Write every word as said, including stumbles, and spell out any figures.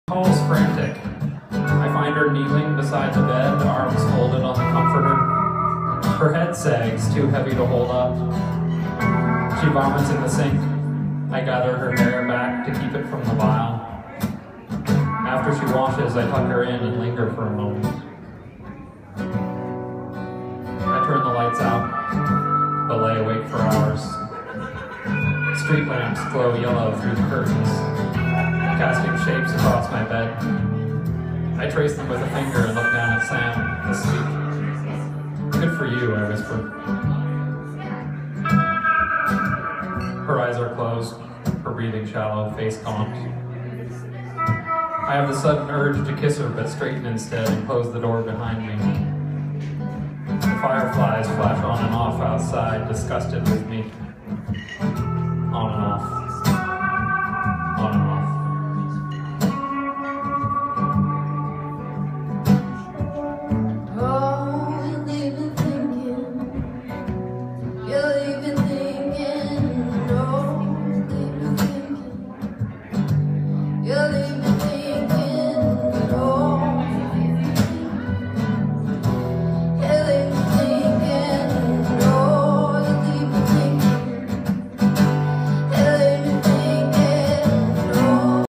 Calls frantic. I find her kneeling beside the bed, arms folded on the comforter. Her head sags, too heavy to hold up. She vomits in the sink. I gather her hair back to keep it from the bile. After she washes, I tuck her in and linger for a moment. I turn the lights out, but lay awake for hours. Street lamps glow yellow through the curtains, casting shapes across my bed. I trace them with a finger and look down at Sam, asleep. Good for you, I whisper. Her eyes are closed, her breathing shallow, face calmed. I have the sudden urge to kiss her, but straighten instead and close the door behind me. The fireflies flash on and off outside, disgusted with me. On and off. On and off. You're